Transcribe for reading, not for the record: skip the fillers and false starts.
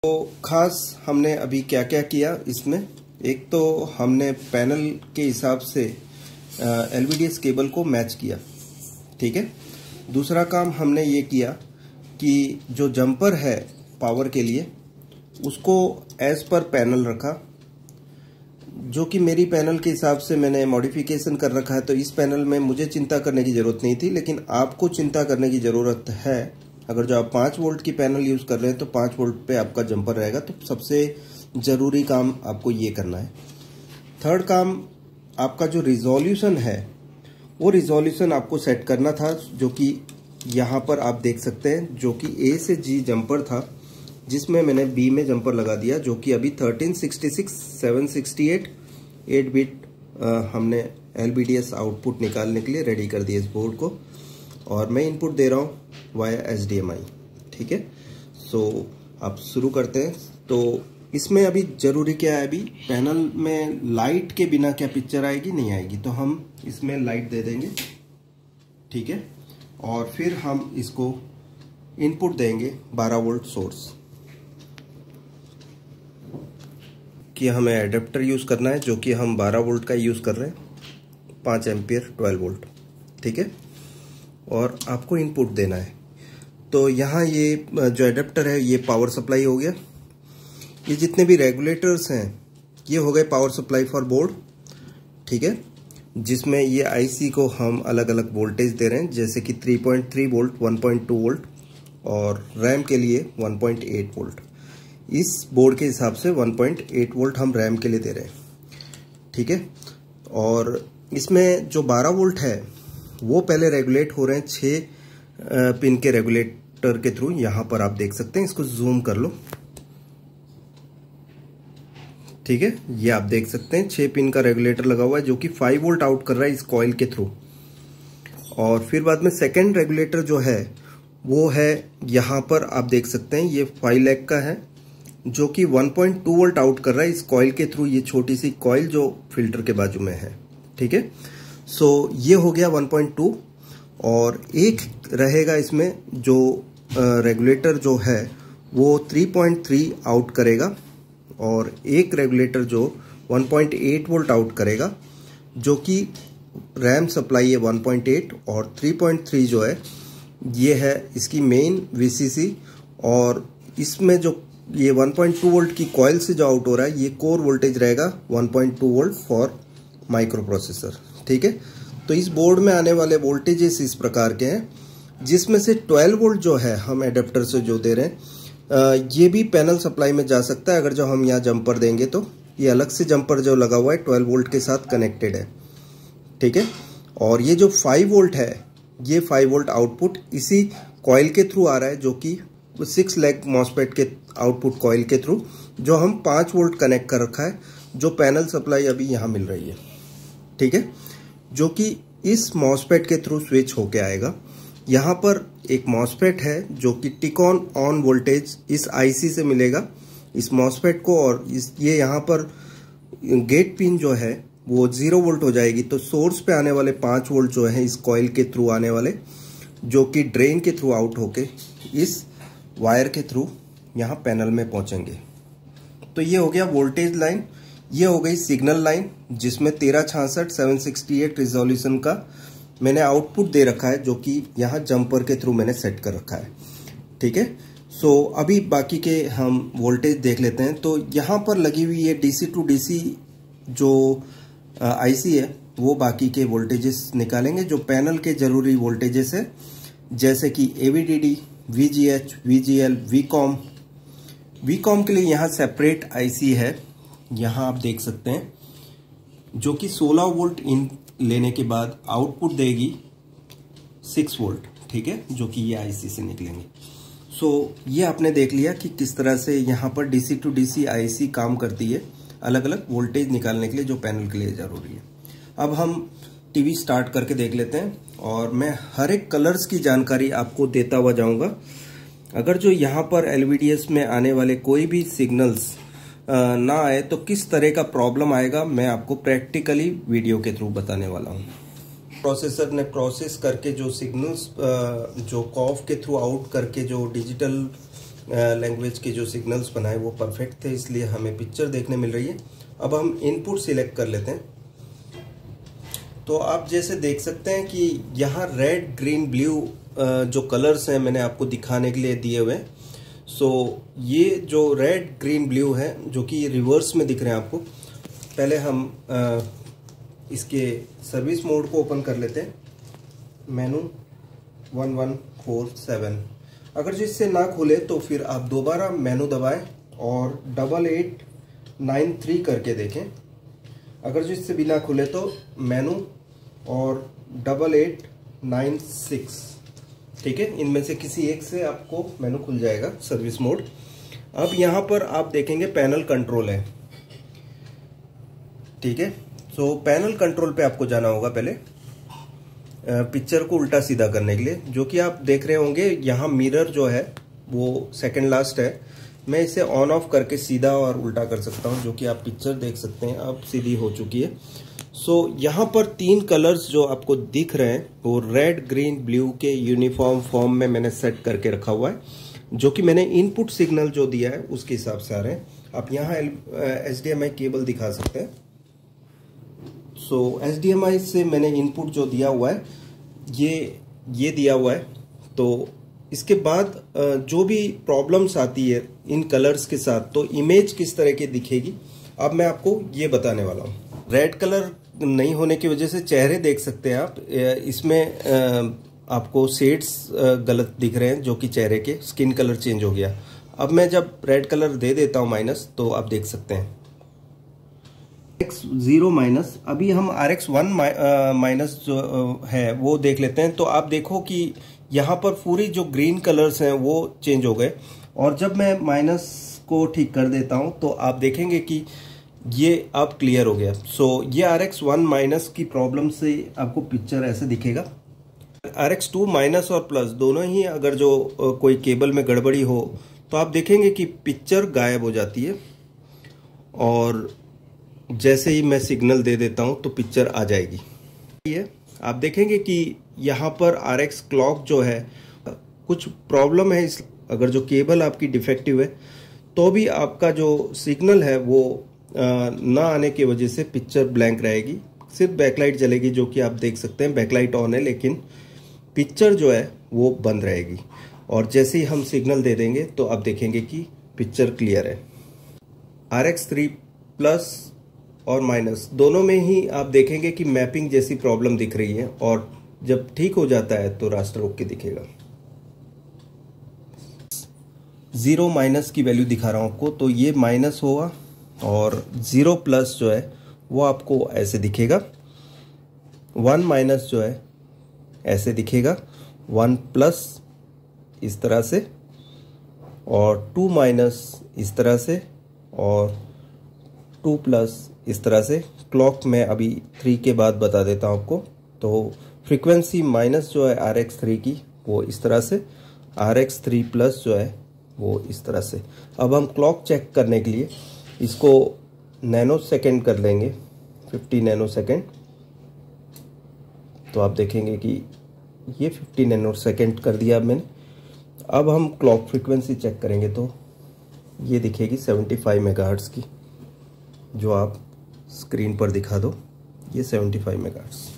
तो खास हमने अभी क्या क्या किया इसमें, एक तो हमने पैनल के हिसाब से एलवीडीएस केबल को मैच किया, ठीक है। दूसरा काम हमने ये किया कि जो जंपर है पावर के लिए उसको एज पर पैनल रखा, जो कि मेरी पैनल के हिसाब से मैंने मॉडिफिकेशन कर रखा है। तो इस पैनल में मुझे चिंता करने की ज़रूरत नहीं थी, लेकिन आपको चिंता करने की ज़रूरत है। अगर जो आप 5 वोल्ट की पैनल यूज़ कर रहे हैं तो 5 वोल्ट पे आपका जंपर रहेगा। तो सबसे ज़रूरी काम आपको ये करना है। थर्ड काम, आपका जो रिजोल्यूशन है वो रिजोल्यूशन आपको सेट करना था, जो कि यहाँ पर आप देख सकते हैं, जो कि A से G जंपर था, जिसमें मैंने B में जंपर लगा दिया, जो कि अभी 1366 768 8 बिट हमने LVDS आउटपुट निकालने के लिए रेडी कर दिया इस बोर्ड को। और मैं इनपुट दे रहा हूँ वाया HDMI, ठीक है। सो आप शुरू करते हैं। तो इसमें अभी ज़रूरी क्या है, अभी पैनल में लाइट के बिना क्या पिक्चर आएगी, नहीं आएगी। तो हम इसमें लाइट दे देंगे, ठीक है। और फिर हम इसको इनपुट देंगे 12 वोल्ट सोर्स कि हमें एडेप्टर यूज़ करना है, जो कि हम 12 वोल्ट का यूज़ कर रहे हैं, 5 एम्पियर 12 वोल्ट, ठीक है। और आपको इनपुट देना है। तो यहाँ ये जो एडेप्टर है ये पावर सप्लाई हो गया। ये जितने भी रेगुलेटर्स हैं ये हो गए पावर सप्लाई फॉर बोर्ड, ठीक है, जिसमें ये आईसी को हम अलग अलग वोल्टेज दे रहे हैं, जैसे कि 3.3 वोल्ट, 1.2 वोल्ट और रैम के लिए 1.8 वोल्ट। इस बोर्ड के हिसाब से 1.8 वोल्ट हम रैम के लिए दे रहे हैं, ठीक है। और इसमें जो 12 वोल्ट है वो पहले रेगुलेट हो रहे हैं 6 पिन के रेगुलेटर के थ्रू। यहाँ पर आप देख सकते हैं, इसको जूम कर लो, ठीक है। ये आप देख सकते हैं 6 पिन का रेगुलेटर लगा हुआ है, जो कि 5 वोल्ट आउट कर रहा है इस कॉइल के थ्रू। और फिर बाद में सेकेंड रेगुलेटर जो है वो है, यहाँ पर आप देख सकते हैं, ये 5 लैग का है, जो कि 1.2 वोल्ट आउट कर रहा है इस कॉइल के थ्रू। ये छोटी सी कॉइल जो फिल्टर के बाजू में है, ठीक है। सो ये हो गया 1.2। और एक रहेगा इसमें जो रेगुलेटर जो है वो 3.3 आउट करेगा, और एक रेगुलेटर जो 1.8 वोल्ट आउट करेगा, जो कि रैम सप्लाई है 1.8, और 3.3 जो है ये है इसकी मेन VCC। और इसमें जो ये 1.2 वोल्ट की कॉइल से जो आउट हो रहा है ये कोर वोल्टेज रहेगा 1.2 वोल्ट फॉर माइक्रो प्रोसेसर, ठीक है। तो इस बोर्ड में आने वाले वोल्टेजेस इस प्रकार के हैं, जिसमें से 12 वोल्ट जो है हम एडेप्टर से जो दे रहे हैं, ये भी पैनल सप्लाई में जा सकता है। अगर जो हम यहाँ जंपर देंगे तो ये अलग से जंपर जो लगा हुआ है 12 वोल्ट के साथ कनेक्टेड है, ठीक है। और ये जो 5 वोल्ट है, ये 5 वोल्ट आउटपुट इसी कॉइल के थ्रू आ रहा है, जो कि 6 लैग मॉसफेट के आउटपुट कॉइल के थ्रू, जो हम 5 वोल्ट कनेक्ट कर रखा है, जो पैनल सप्लाई अभी यहाँ मिल रही है, ठीक है, जो कि इस मॉसफेट के थ्रू स्विच होके आएगा। यहाँ पर एक मॉसफेट है जो कि टिकॉन ऑन वोल्टेज इस आईसी से मिलेगा इस मॉसफेट को, और ये यहाँ पर गेट पिन जो है वो 0 वोल्ट हो जाएगी। तो सोर्स पे आने वाले 5 वोल्ट जो है इस कॉइल के थ्रू आने वाले, जो कि ड्रेन के थ्रू आउट होके इस वायर के थ्रू यहाँ पैनल में पहुँचेंगे। तो ये हो गया वोल्टेज लाइन। ये हो गई सिग्नल लाइन, जिसमें 1366 768 रिजोल्यूशन का मैंने आउटपुट दे रखा है, जो कि यहाँ जंपर के थ्रू मैंने सेट कर रखा है, ठीक है। सो अभी बाकी के हम वोल्टेज देख लेते हैं। तो यहाँ पर लगी हुई है DC टू DC जो आईसी है, वो बाकी के वोल्टेजेस निकालेंगे, जो पैनल के जरूरी वोल्टेजेस है, जैसे कि AVDD, VGH, VGL, VCOM। VCOM के लिए यहाँ सेपरेट आईसी है, यहाँ आप देख सकते हैं, जो कि 16 वोल्ट इन लेने के बाद आउटपुट देगी 6 वोल्ट, ठीक है, जो कि ये आईसी से निकलेंगे। सो ये आपने देख लिया कि किस तरह से यहाँ पर DC टू DC आईसी काम करती है, अलग अलग वोल्टेज निकालने के लिए, जो पैनल के लिए जरूरी है। अब हम टीवी स्टार्ट करके देख लेते हैं, और मैं हर एक कलर्स की जानकारी आपको देता हुआ जाऊंगा। अगर जो यहाँ पर LVDS में आने वाले कोई भी सिग्नल्स ना आए तो किस तरह का प्रॉब्लम आएगा, मैं आपको प्रैक्टिकली वीडियो के थ्रू बताने वाला हूँ। प्रोसेसर ने प्रोसेस करके जो सिग्नल्स जो कॉफ के थ्रू आउट करके जो डिजिटल लैंग्वेज के जो सिग्नल्स बनाए वो परफेक्ट थे, इसलिए हमें पिक्चर देखने मिल रही है। अब हम इनपुट सिलेक्ट कर लेते हैं। तो आप जैसे देख सकते हैं कि यहाँ रेड ग्रीन ब्लू जो कलर्स हैं मैंने आपको दिखाने के लिए दिए हुए हैं। सो ये जो रेड ग्रीन ब्लू है जो कि रिवर्स में दिख रहे हैं आपको, पहले हम इसके सर्विस मोड को ओपन कर लेते हैं। मेनू 1147, अगर जो इससे ना खुले तो फिर आप दोबारा मेनू दबाएं और 8893 करके देखें। अगर जो इससे भी ना खुले तो मेनू और 8896, ठीक है, इनमें से किसी एक से आपको मेनू खुल जाएगा सर्विस मोड। अब यहाँ पर आप देखेंगे पैनल कंट्रोल है, ठीक है। सो पैनल कंट्रोल पे आपको जाना होगा पहले पिक्चर को उल्टा सीधा करने के लिए, जो कि आप देख रहे होंगे यहाँ मिरर जो है वो सेकंड लास्ट है। मैं इसे ऑन ऑफ करके सीधा और उल्टा कर सकता हूँ, जो कि आप पिक्चर देख सकते हैं अब सीधी हो चुकी है। सो यहाँ पर 3 कलर्स जो आपको दिख रहे हैं वो रेड ग्रीन ब्लू के यूनिफॉर्म फॉर्म में मैंने सेट करके रखा हुआ है, जो कि मैंने इनपुट सिग्नल जो दिया है उसके हिसाब से आ रहे हैं। आप यहाँ HDMI केबल दिखा सकते हैं। सो HDMI से मैंने इनपुट जो दिया हुआ है ये दिया हुआ है। तो इसके बाद जो भी प्रॉब्लम्स आती है इन कलर्स के साथ, तो इमेज किस तरह की दिखेगी अब मैं आपको ये बताने वाला हूँ। रेड कलर नहीं होने की वजह से चेहरे देख सकते हैं आप, इसमें आपको शेड्स गलत दिख रहे हैं जो कि चेहरे के, स्किन कलर चेंज हो गया। अब मैं जब रेड कलर दे देता हूँ माइनस, तो आप देख सकते हैं RX0 माइनस। अभी हम RX1 माइनस जो है वो देख लेते हैं। तो आप देखो कि यहाँ पर पूरी जो ग्रीन कलर्स हैं वो चेंज हो गए, और जब मैं माइनस को ठीक कर देता हूँ तो आप देखेंगे कि ये अब क्लियर हो गया। सो ये RX1 माइनस की प्रॉब्लम से आपको पिक्चर ऐसे दिखेगा। RX2 माइनस और प्लस दोनों ही अगर जो कोई केबल में गड़बड़ी हो तो आप देखेंगे कि पिक्चर गायब हो जाती है, और जैसे ही मैं सिग्नल दे देता हूं तो पिक्चर आ जाएगी। ये आप देखेंगे कि यहाँ पर RX क्लॉक जो है कुछ प्रॉब्लम है, इस अगर जो केबल आपकी डिफेक्टिव है तो भी आपका जो सिग्नल है वो ना आने की वजह से पिक्चर ब्लैंक रहेगी। सिर्फ बैकलाइट जलेगी, जो कि आप देख सकते हैं बैकलाइट ऑन है, लेकिन पिक्चर जो है वो बंद रहेगी। और जैसे ही हम सिग्नल दे देंगे तो आप देखेंगे कि पिक्चर क्लियर है। RX3 प्लस और माइनस दोनों में ही आप देखेंगे कि मैपिंग जैसी प्रॉब्लम दिख रही है, और जब ठीक हो जाता है तो रास्टर ओके दिखेगा। 0 माइनस की वैल्यू दिखा रहा हूं आपको, तो ये माइनस होगा, और 0 प्लस जो है वो आपको ऐसे दिखेगा। 1 माइनस जो है ऐसे दिखेगा, 1 प्लस इस तरह से, और 2 माइनस इस तरह से, और 2 प्लस इस तरह से। क्लॉक में अभी 3 के बाद बता देता हूं आपको। तो फ्रीक्वेंसी माइनस जो है RX3 की वो इस तरह से, RX3 प्लस जो है वो इस तरह से। अब हम क्लॉक चेक करने के लिए इसको नैनो सेकेंड कर लेंगे, 50 नैनो सेकेंड। तो आप देखेंगे कि ये 50 नैनो सेकेंड कर दिया अब मैंने। अब हम क्लॉक फ्रीक्वेंसी चेक करेंगे तो ये दिखेगी 75 मेगाहर्ट्ज़ की, जो आप स्क्रीन पर दिखा दो, ये 75 मेगाहर्ट्ज़।